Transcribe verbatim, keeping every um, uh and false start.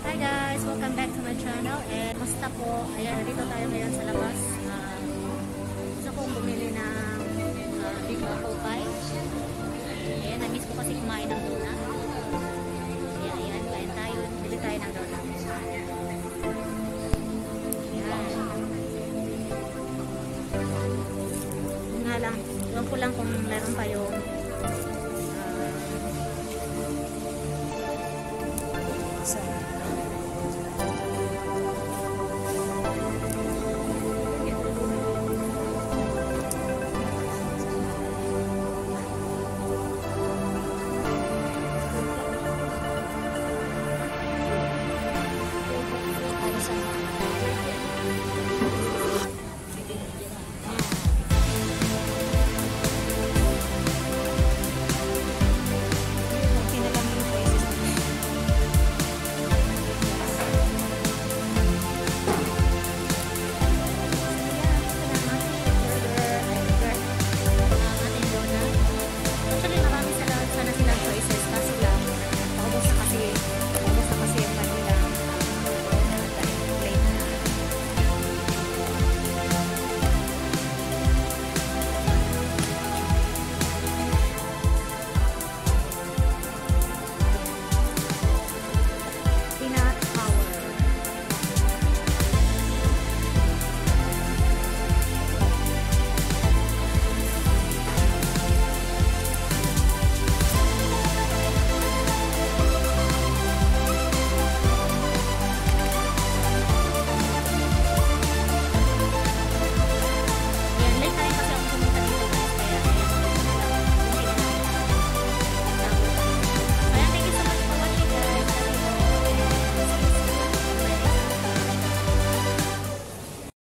Hi guys! Welcome back to my channel. And musta po? Ayan, dito tayo ngayon sa labas. Uh, gusto kong bumili ng uh, big apple pie. Ayan, na-miss ko kasi kumain ng donut. Ayan, ayan, kain tayo. Bili tayo ng donut. Ayan. Nga lang, iwan ko lang kung meron pa yung